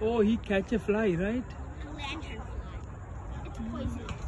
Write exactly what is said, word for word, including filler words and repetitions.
Oh, he catch a fly, right? A lantern fly. It's poisonous.